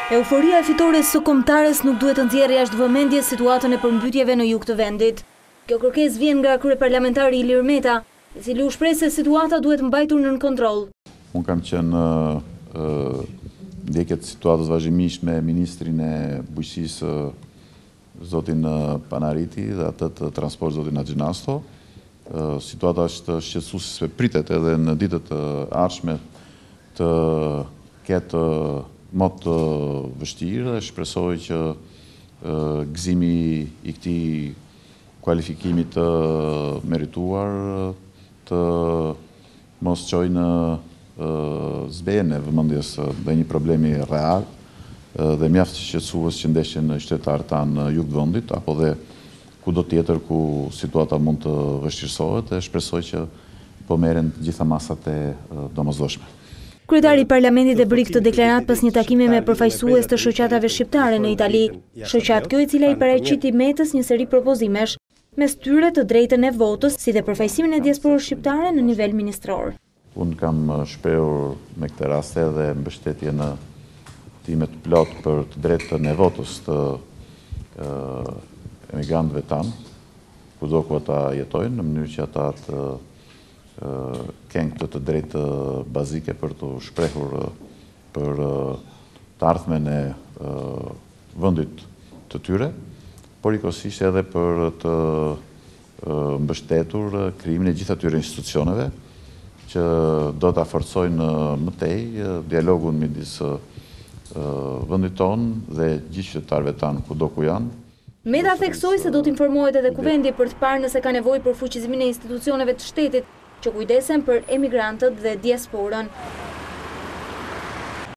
Euforia e fitores së kombëtares nuk duhet të nxjerrë jashtë vëmendjes situatën e përmbytjeve në jug të vendit. Kjo kërkesë vjen nga kryeparlamentari Ilir Meta, i cili u shpreh se situata duhet mbajtur nën kontroll. Unë kam qenë ndjekjet situatës vazhdimisht me ministrin e bujqësisë zotin Panariti dhe atë të transport zotin Axhinasto. Situata është shqetësuese se pritet edhe në ditët e ardhshme të ketë më të vështirë dhe shpresoj që gëzimi i këtij kualifikimi të merituar të mos çojë në zbejën e vëmendjes dhe një problemi real dhe mjaft shqetësues që ndeshin qytetarët tanë në jug të vendit apo dhe kudo tjetër ku situata mund të vështirësohet dhe shpresoj që po merren të gjitha masat e domosdoshme. Kryetari i Parlamentit e bëri këtë deklaratë pas një takimi me përfaqësues të shoqatave shqiptare në Itali. Shoqatë kjo e cila i paraqiti Metës një seri propozimesh, mes tyre të drejtën e votës, si dhe përfaqësimin e diasporës shqiptare në nivel ministror. Unë kam shprehur me këtë rast edhe mbështetje në time të plot për të drejtën e votës të emigrantëve tanë, kudo ku ata jetojnë, në mënyrë që ata të kenë këtë të drejtë bazike për të shprehur për të ardhmen e vendit të tyre, por njëkohësisht edhe për të mbështetur krijimin e gjithë atyre institucioneve që do ta forcojnë më tej dialogun midis vendit tonë dhe gjithë qytetarëve tanë kudo ku janë. Meta theksoi se do të informohet edhe kuvendi për të parë nëse ka nevojë për fuqizimin e institucioneve të shtetit që kujdesen për emigrantët dhe diasporën.